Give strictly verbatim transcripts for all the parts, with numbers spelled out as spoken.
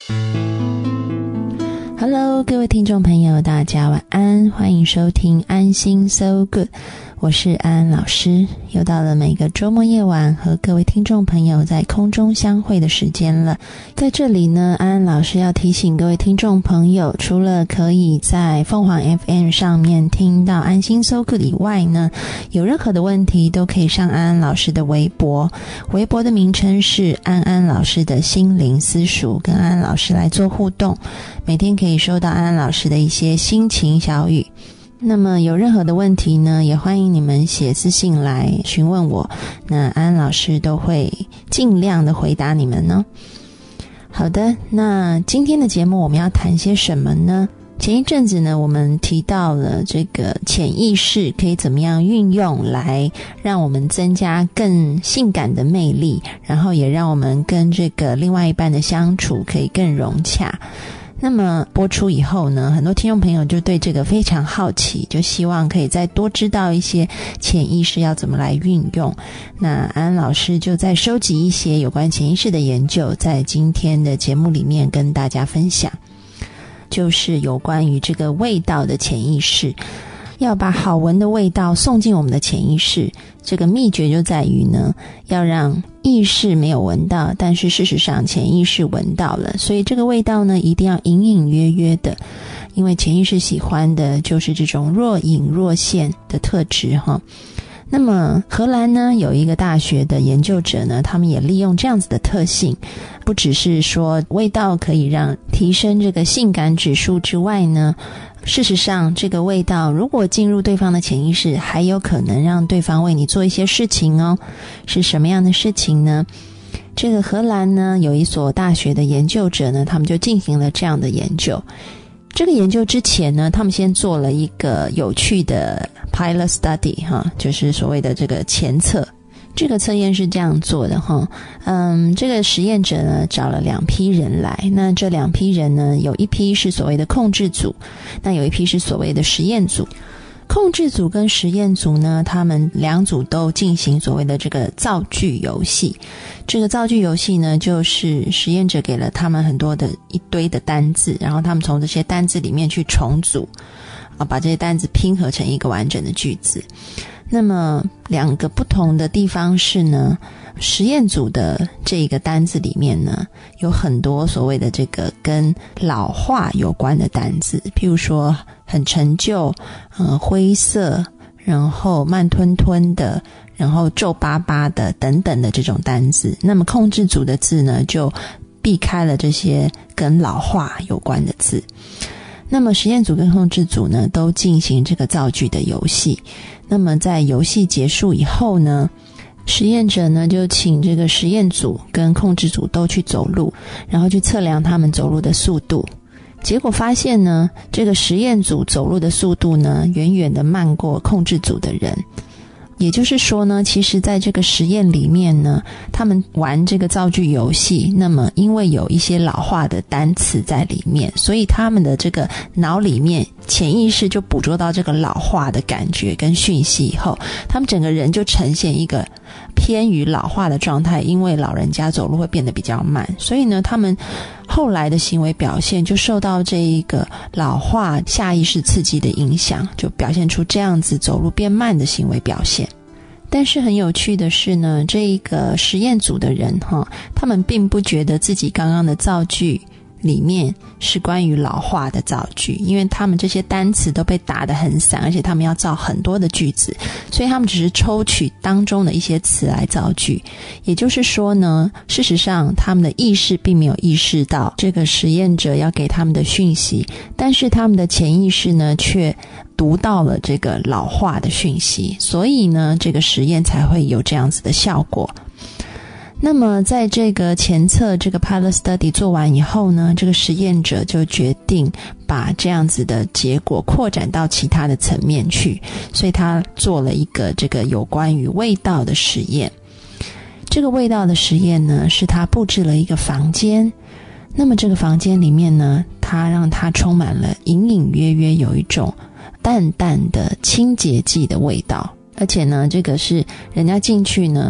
Hello， 各位听众朋友，大家晚安，欢迎收听安心 So Good， 我是安安老师，又到了每个周末夜晚和各位听众朋友在空中相会的时间了。在这里呢，安安老师要提醒各位听众朋友，除了可以在凤凰 F M 上面听到安心 So Good 以外呢，有任何的问题都可以上安安老师的微博，微博的名称是安安老师的心灵私塾，跟安安老师来做互动，每天可以收到安安老师的一些心情小语。那么有任何的问题呢，也欢迎你们写私信来询问我，那安安老师都会尽量的回答你们呢。好的，那今天的节目我们要谈些什么呢？前一阵子呢，我们提到了这个潜意识可以怎么样运用来让我们增加更性感的魅力，然后也让我们跟这个另外一半的相处可以更融洽。那么播出以后呢，很多听众朋友就对这个非常好奇，就希望可以再多知道一些潜意识要怎么来运用。那安安老师就在收集一些有关潜意识的研究，在今天的节目里面跟大家分享，就是有关于这个味道的潜意识。要把好闻的味道送进我们的潜意识，这个秘诀就在于呢，要让意识没有闻到，但是事实上潜意识闻到了，所以这个味道呢一定要隐隐约约的，因为潜意识喜欢的就是这种若隐若现的特质哈。那么荷兰呢有一个大学的研究者呢，他们也利用这样子的特性，不只是说味道可以让提升这个性感指数之外呢，事实上这个味道如果进入对方的潜意识，还有可能让对方为你做一些事情哦。是什么样的事情呢？这个荷兰呢有一所大学的研究者呢，他们就进行了这样的研究。这个研究之前呢，他们先做了一个有趣的 pilot study 哈，就是所谓的这个前测。这个测验是这样做的哈，嗯，这个实验者呢找了两批人来，那这两批人呢，有一批是所谓的控制组，那有一批是所谓的实验组。控制组跟实验组呢，他们两组都进行所谓的这个造句游戏。这个造句游戏呢，就是实验者给了他们很多的一堆的单字，然后他们从这些单字里面去重组，啊，把这些单字拼合成一个完整的句子。那么两个不同的地方是呢，实验组的这个单字里面呢，有很多所谓的这个跟老化有关的单字，譬如说很陈旧、呃灰色，然后慢吞吞的，然后皱巴巴的等等的这种单字。那么控制组的字呢，就避开了这些跟老化有关的字。那么实验组跟控制组呢，都进行这个造句的游戏。那么在游戏结束以后呢，实验者呢就请这个实验组跟控制组都去走路，然后去测量他们走路的速度。结果发现呢，这个实验组走路的速度呢，远远的慢过控制组的人。也就是说呢，其实在这个实验里面呢，他们玩这个造句游戏，那么因为有一些老化的单词在里面，所以他们的这个脑里面潜意识就捕捉到这个老化的感觉跟讯息以后，他们整个人就呈现一个偏于老化的状态，因为老人家走路会变得比较慢，所以呢，他们后来的行为表现就受到这一个老化下意识刺激的影响，就表现出这样子走路变慢的行为表现。但是很有趣的是呢，这一个实验组的人哈，他们并不觉得自己刚刚的造句里面是关于老化的造句，因为他们这些单词都被打得很散，而且他们要造很多的句子，所以他们只是抽取当中的一些词来造句。也就是说呢，事实上他们的意识并没有意识到这个实验者要给他们的讯息，但是他们的潜意识呢却读到了这个老化的讯息，所以呢这个实验才会有这样子的效果。那么在这个前测这个 pilot study 做完以后呢，这个实验者就决定把这样子的结果扩展到其他的层面去，所以他做了一个这个有关于味道的实验。这个味道的实验呢，是他布置了一个房间，那么这个房间里面呢，他让它充满了隐隐约约有一种淡淡的清洁剂的味道，而且呢这个是人家进去呢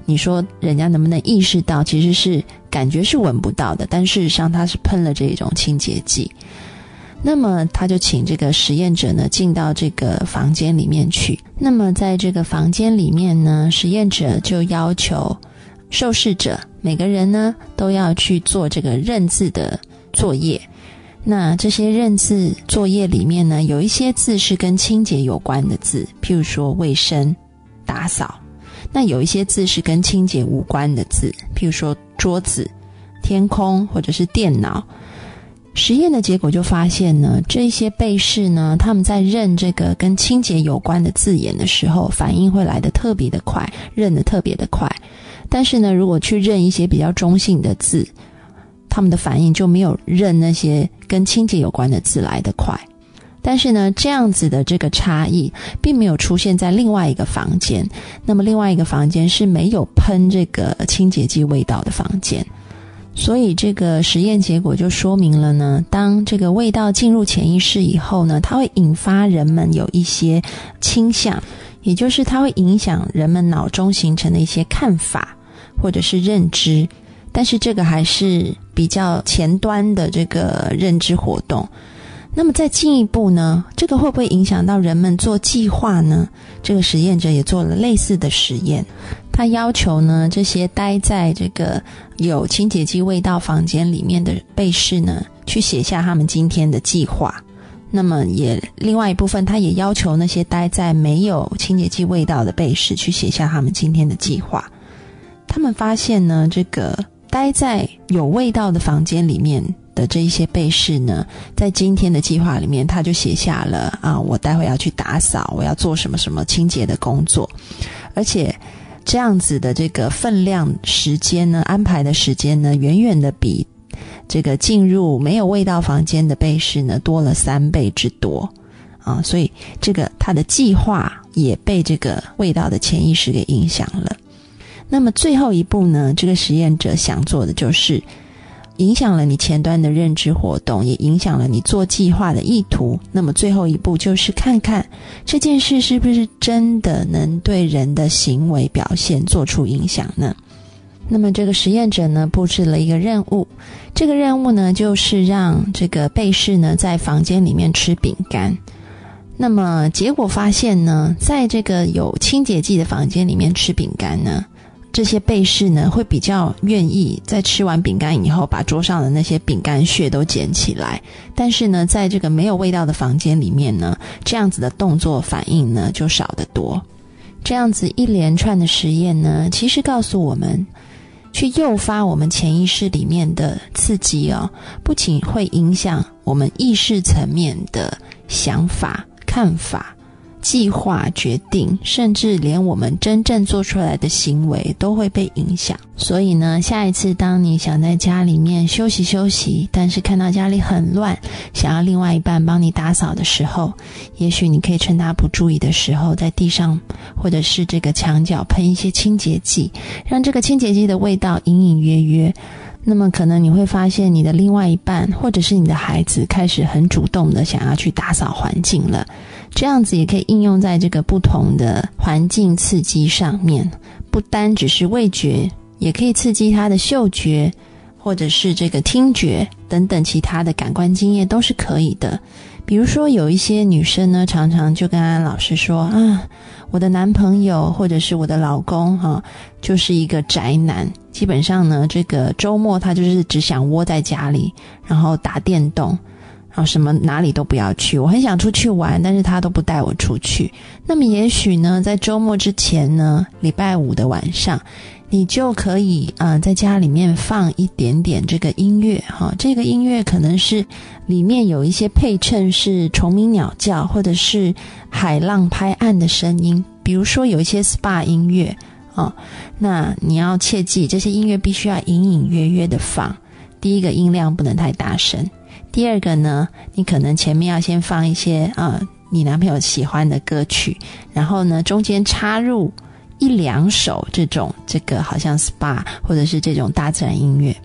你说人家能不能意识到，其实是感觉是闻不到的，但事实上他是喷了这种清洁剂。那么他就请这个实验者呢进到这个房间里面去。那么在这个房间里面呢，实验者就要求受试者每个人呢都要去做这个认字的作业。那这些认字作业里面呢，有一些字是跟清洁有关的字，譬如说卫生、打扫。那有一些字是跟清洁无关的字，譬如说桌子、天空或者是电脑。实验的结果就发现呢，这些被试呢，他们在认这个跟清洁有关的字眼的时候，反应会来得特别的快，认得特别的快。但是呢，如果去认一些比较中性的字，他们的反应就没有认那些跟清洁有关的字来得快。但是呢，这样子的这个差异并没有出现在另外一个房间。那么另外一个房间是没有喷这个清洁剂味道的房间。所以这个实验结果就说明了呢，当这个味道进入潜意识以后呢，它会引发人们有一些倾向，也就是它会影响人们脑中形成的一些看法或者是认知。但是这个还是比较前端的这个认知活动。那么再进一步呢，这个会不会影响到人们做计划呢？这个实验者也做了类似的实验。他要求呢，这些待在这个有清洁剂味道房间里面的被试呢，去写下他们今天的计划。那么也另外一部分，他也要求那些待在没有清洁剂味道的被试去写下他们今天的计划。他们发现呢，这个待在有味道的房间里面的这一些被试呢，在今天的计划里面，他就写下了啊，我待会要去打扫，我要做什么什么清洁的工作。而且这样子的这个分量时间呢，安排的时间呢，远远的比这个进入没有味道房间的被试呢多了三倍之多啊！所以这个他的计划也被这个味道的潜意识给影响了。那么最后一步呢，这个实验者想做的就是影响了你前端的认知活动，也影响了你做计划的意图。那么最后一步就是看看这件事是不是真的能对人的行为表现做出影响呢？那么这个实验者呢布置了一个任务，这个任务呢就是让这个被试呢在房间里面吃饼干。那么结果发现呢，在这个有清洁剂的房间里面吃饼干呢，这些被试呢会比较愿意在吃完饼干以后把桌上的那些饼干屑都捡起来。但是呢，在这个没有味道的房间里面呢，这样子的动作反应呢就少得多。这样子一连串的实验呢，其实告诉我们，去诱发我们潜意识里面的刺激哦，不仅会影响我们意识层面的想法、看法、计划、决定，甚至连我们真正做出来的行为都会被影响。所以呢，下一次当你想在家里面休息休息，但是看到家里很乱，想要另外一半帮你打扫的时候，也许你可以趁他不注意的时候，在地上或者是这个墙角喷一些清洁剂，让这个清洁剂的味道隐隐约约。那么可能你会发现你的另外一半或者是你的孩子开始很主动的想要去打扫环境了。这样子也可以应用在这个不同的环境刺激上面，不单只是味觉，也可以刺激他的嗅觉或者是这个听觉等等其他的感官经验都是可以的。比如说有一些女生呢，常常就跟安安老师说啊，我的男朋友或者是我的老公哈，就是一个宅男，基本上呢这个周末他就是只想窝在家里，然后打电动，然后什么哪里都不要去。我很想出去玩，但是他都不带我出去。那么也许呢，在周末之前呢，礼拜五的晚上，你就可以呃在家里面放一点点这个音乐哈，这个音乐可能是里面有一些配衬是虫鸣鸟叫或者是海浪拍岸的声音，比如说有一些 S P A 音乐哦，那你要切记这些音乐必须要隐隐约约的放。第一个音量不能太大声，第二个呢，你可能前面要先放一些呃你男朋友喜欢的歌曲，然后呢中间插入一两首这种这个好像 S P A 或者是这种大自然音乐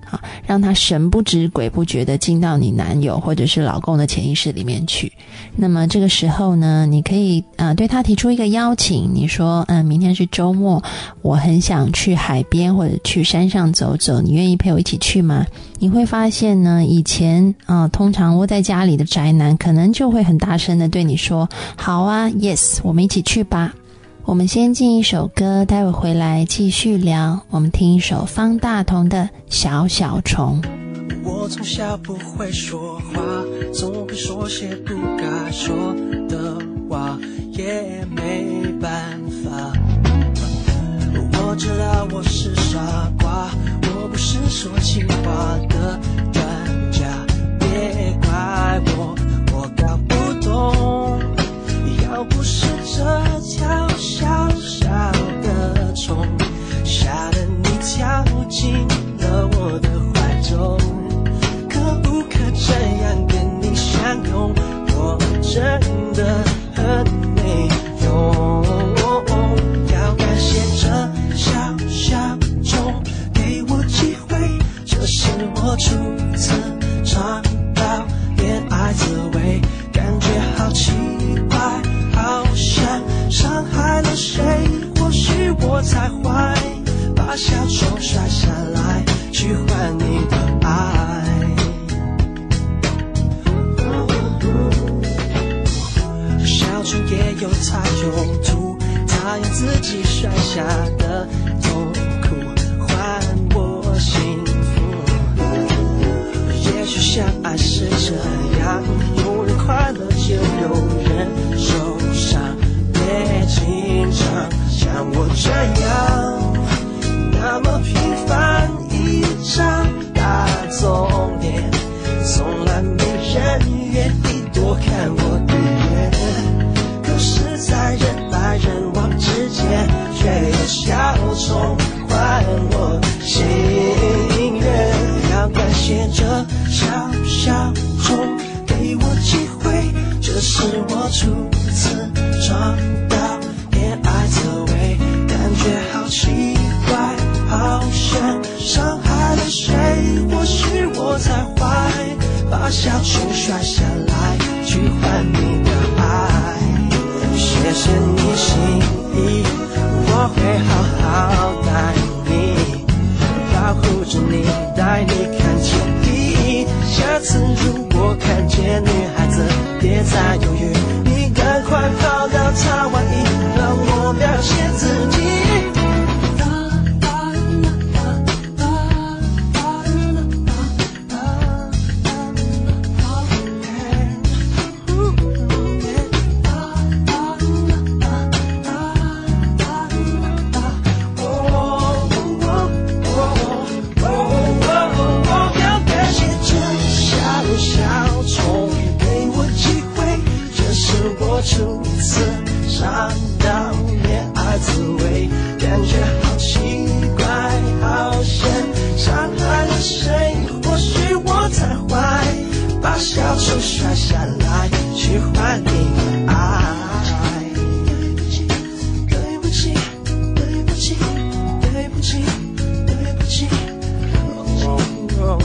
好，让他神不知鬼不觉的进到你男友或者是老公的潜意识里面去。那么这个时候呢，你可以呃对他提出一个邀请，你说嗯、呃，明天是周末，我很想去海边或者去山上走走，你愿意陪我一起去吗？你会发现呢，以前呃通常窝在家里的宅男可能就会很大声的对你说，好啊 yes 我们一起去吧。我们先进一首歌，待会回来继续聊。我们听一首方大同的小小虫。 我从小不会说话，总会说些不该说的话，也没办法。我知道我是傻瓜，我不是说情话的专家，别怪我，我搞不懂。要不是这条小小的虫吓得你跳进了我的怀中，可不可这样跟你相拥，我真的很没用。要感谢这小小虫给我机会，这是我初次尝到恋爱滋味，感觉好奇怪，好像伤害了谁，或许我才坏，把小虫甩下来去换你的爱。小虫也有它用途，它用自己甩下的痛苦换我幸福。也许相爱是这样，有人快乐就有人受伤，别紧张，像我这样那么平凡一张大众脸，从来没人愿意多看我一眼，可是在人来人往之间，却有小虫换我心愿。要感谢这小小虫给我机会，这是我初次尝到恋爱滋味，感觉好奇怪，好像伤害了谁，或许我才坏，把小虫甩下来去换你的爱。谢谢你心意，我会好好待你，保护着你，带你看天地。下次如果看见女孩子，别再犹豫，你赶快跑到她怀里，让我表现自己。初次尝到恋爱滋味，感觉好奇怪，好像伤害了谁，或许我才坏，把小虫甩下来去换你的爱。对不起，对不起，对不起，对不起，哦哦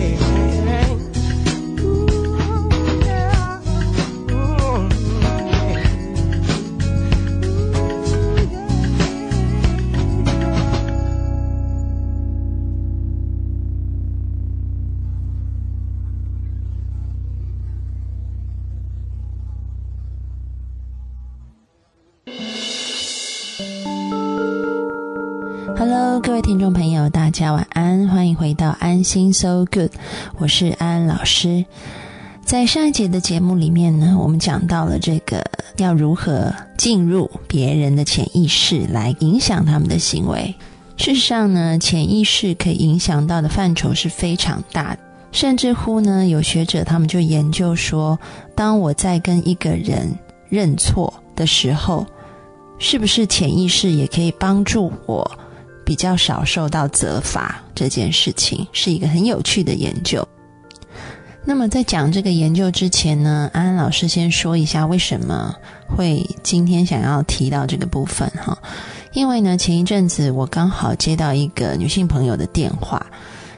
Hello， 各位听众朋友，大家晚安，欢迎回到安心 So Good， 我是安安老师。在上一节的节目里面呢，我们讲到了这个要如何进入别人的潜意识来影响他们的行为。事实上呢，潜意识可以影响到的范畴是非常大的，甚至乎呢，有学者他们就研究说，当我在跟一个人认错的时候，是不是潜意识也可以帮助我比较少受到责罚，这件事情是一个很有趣的研究。那么在讲这个研究之前呢，安安老师先说一下为什么会今天想要提到这个部分哈。因为呢，前一阵子我刚好接到一个女性朋友的电话，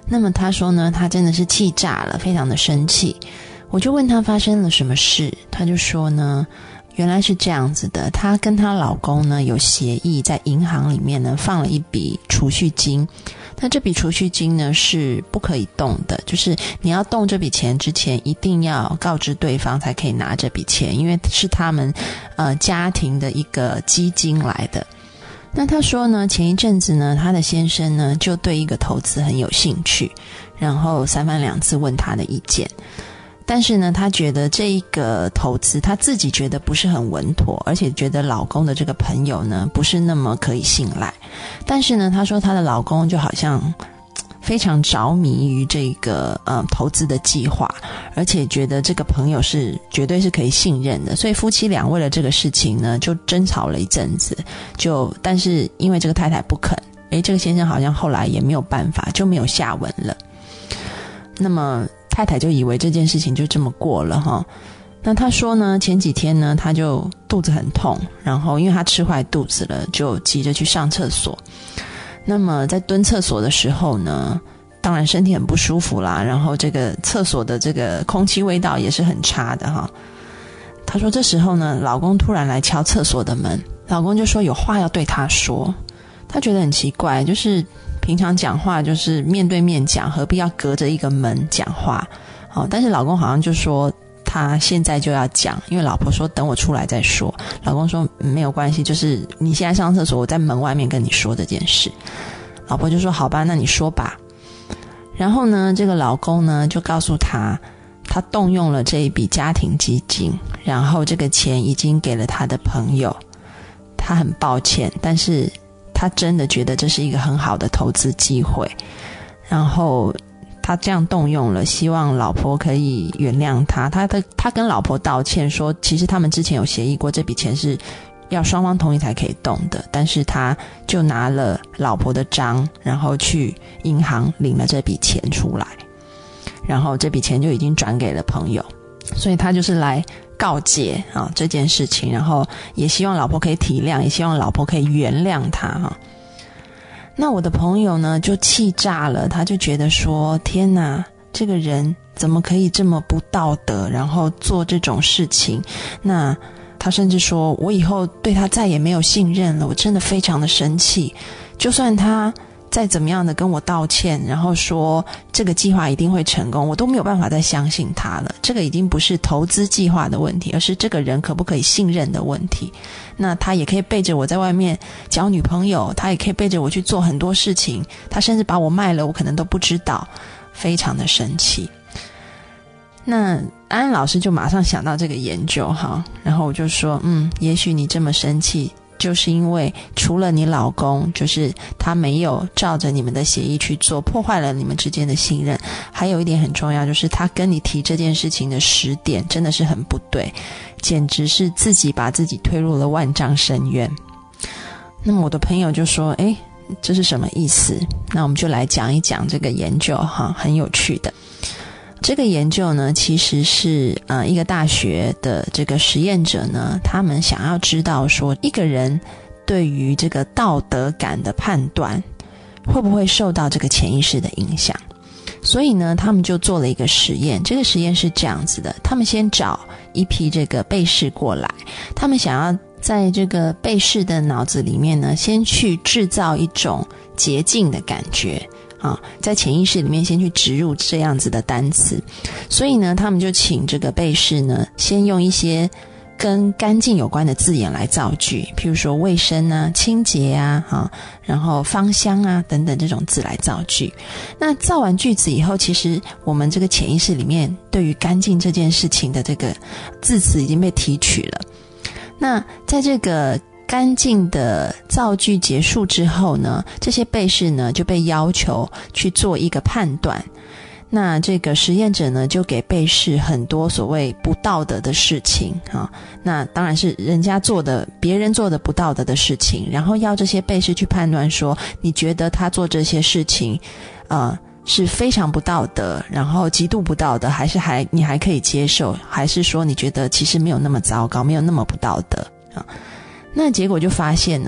那么他说呢，他真的是气炸了，非常的生气。我就问他发生了什么事，他就说呢，原来是这样子的，她跟她老公呢有协议，在银行里面呢放了一笔储蓄金。那这笔储蓄金呢是不可以动的，就是你要动这笔钱之前一定要告知对方才可以拿这笔钱，因为是他们呃家庭的一个基金来的。那他说呢，前一阵子呢他的先生呢就对一个投资很有兴趣，然后三番两次问他的意见，但是呢他觉得这一个投资他自己觉得不是很稳妥，而且觉得老公的这个朋友呢不是那么可以信赖。但是呢他说她的老公就好像非常着迷于这个呃投资的计划，而且觉得这个朋友是绝对是可以信任的，所以夫妻俩为了这个事情呢就争吵了一阵子，就但是因为这个太太不肯，诶这个先生好像后来也没有办法，就没有下文了。那么太太就以为这件事情就这么过了哈。那他说呢，前几天呢他就肚子很痛，然后因为他吃坏肚子了，就急着去上厕所。那么在蹲厕所的时候呢，当然身体很不舒服啦，然后这个厕所的这个空气味道也是很差的哈。他说这时候呢，老公突然来敲厕所的门，老公就说有话要对他说。他觉得很奇怪，就是平常讲话就是面对面讲，何必要隔着一个门讲话？哦，但是老公好像就说他现在就要讲，因为老婆说等我出来再说。老公说、嗯、没有关系，就是你现在上厕所，我在门外面跟你说这件事。老婆就说好吧，那你说吧。然后呢，这个老公呢就告诉他，他动用了这一笔家庭基金，然后这个钱已经给了他的朋友，他很抱歉，但是他真的觉得这是一个很好的投资机会，然后他这样动用了，希望老婆可以原谅他。他的他跟老婆道歉说，其实他们之前有协议过，这笔钱是要双方同意才可以动的，但是他就拿了老婆的章，然后去银行领了这笔钱出来，然后这笔钱就已经转给了朋友，所以他就是来告诫啊这件事情，然后也希望老婆可以体谅，也希望老婆可以原谅他哈。那我的朋友呢就气炸了，他就觉得说天哪，这个人怎么可以这么不道德，然后做这种事情。那他甚至说我以后对他再也没有信任了，我真的非常的生气，就算他再怎么样的跟我道歉，然后说这个计划一定会成功，我都没有办法再相信他了。这个已经不是投资计划的问题，而是这个人可不可以信任的问题。那他也可以背着我在外面交女朋友，他也可以背着我去做很多事情，他甚至把我卖了我可能都不知道，非常的生气。那安安老师就马上想到这个研究哈，然后我就说嗯，也许你这么生气就是因为除了你老公就是他没有照着你们的协议去做，破坏了你们之间的信任，还有一点很重要，就是他跟你提这件事情的时点真的是很不对，简直是自己把自己推入了万丈深渊。那么我的朋友就说诶，这是什么意思？那我们就来讲一讲这个研究哈，很有趣的。这个研究呢其实是呃一个大学的这个实验者呢，他们想要知道说一个人对于这个道德感的判断会不会受到这个潜意识的影响。所以呢他们就做了一个实验，这个实验是这样子的，他们先找一批这个被试过来，他们想要在这个被试的脑子里面呢先去制造一种洁净的感觉啊，在潜意识里面先去植入这样子的单词。所以呢他们就请这个被试呢先用一些跟干净有关的字眼来造句，譬如说卫生啊、清洁啊、啊然后芳香啊等等这种字来造句。那造完句子以后，其实我们这个潜意识里面对于干净这件事情的这个字词已经被提取了。那在这个干净的造句结束之后呢，这些被试呢就被要求去做一个判断。那这个实验者呢就给被试很多所谓不道德的事情啊，那当然是人家做的别人做的不道德的事情，然后要这些被试去判断说你觉得他做这些事情呃是非常不道德，然后极度不道德，还是还你还可以接受，还是说你觉得其实没有那么糟糕，没有那么不道德啊？那结果就发现呢，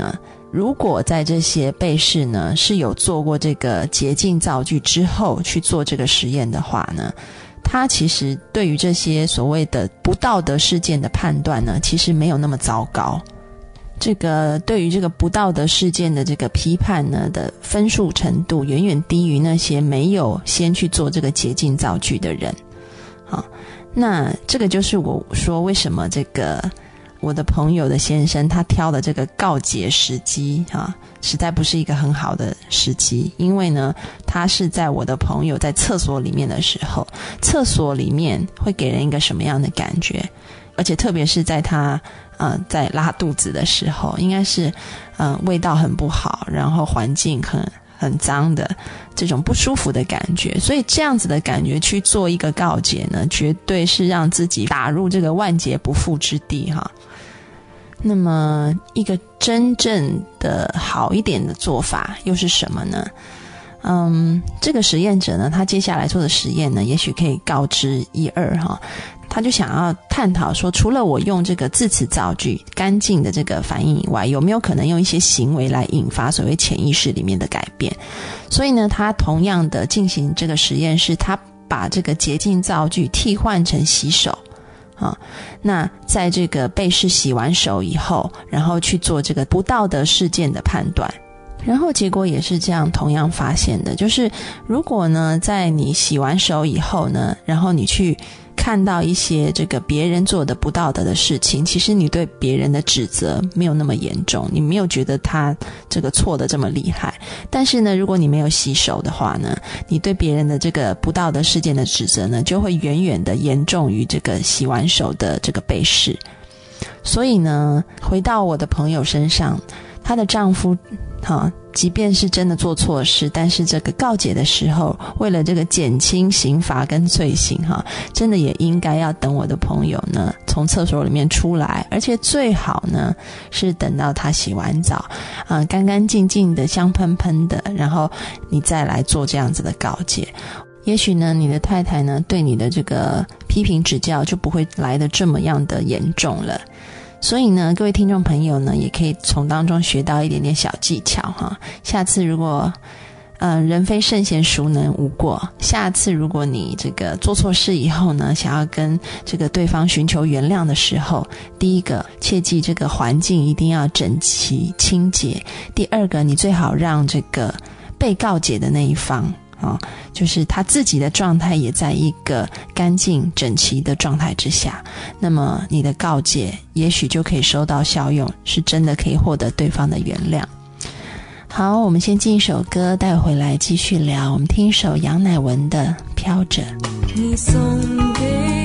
如果在这些被试呢是有做过这个洁净造句之后去做这个实验的话呢，他其实对于这些所谓的不道德事件的判断呢，其实没有那么糟糕。这个对于这个不道德事件的这个批判呢的分数程度，远远低于那些没有先去做这个洁净造句的人。好，那这个就是我说为什么这个我的朋友的先生他挑的这个告解时机啊，实在不是一个很好的时机。因为呢他是在我的朋友在厕所里面的时候，厕所里面会给人一个什么样的感觉，而且特别是在他呃在拉肚子的时候，应该是嗯、呃、味道很不好，然后环境很很脏的这种不舒服的感觉。所以这样子的感觉去做一个告解呢，绝对是让自己打入这个万劫不复之地哈。那么一个真正的好一点的做法又是什么呢？嗯，这个实验者呢，他接下来做的实验呢，也许可以告知一二哈。他就想要探讨说，除了我用这个字词造句干净的这个反应以外，有没有可能用一些行为来引发所谓潜意识里面的改变。所以呢，他同样的进行这个实验是，他把这个洁净造句替换成洗手啊，那在这个被试洗完手以后，然后去做这个不道德事件的判断。然后结果也是这样同样发现的，就是如果呢在你洗完手以后呢，然后你去看到一些这个别人做的不道德的事情，其实你对别人的指责没有那么严重，你没有觉得他这个错的这么厉害。但是呢，如果你没有洗手的话呢，你对别人的这个不道德事件的指责呢，就会远远的严重于这个洗完手的这个被试。所以呢，回到我的朋友身上，她的丈夫哈，即便是真的做错事，但是这个告解的时候，为了这个减轻刑罚跟罪行哈，真的也应该要等我的朋友呢从厕所里面出来，而且最好呢是等到他洗完澡啊、呃，干干净净的香喷喷的，然后你再来做这样子的告解。也许呢你的太太呢对你的这个批评指教就不会来得这么样的严重了。所以呢，各位听众朋友呢，也可以从当中学到一点点小技巧哈。下次如果呃人非圣贤，孰能无过？下次如果你这个做错事以后呢，想要跟这个对方寻求原谅的时候，第一个切记这个环境一定要整齐清洁。第二个，你最好让这个被告解的那一方啊、哦，就是他自己的状态也在一个干净整齐的状态之下，那么你的告解也许就可以收到效用，是真的可以获得对方的原谅。好，我们先进一首歌，待会回来继续聊。我们听一首杨乃文的《飘着》。 你送给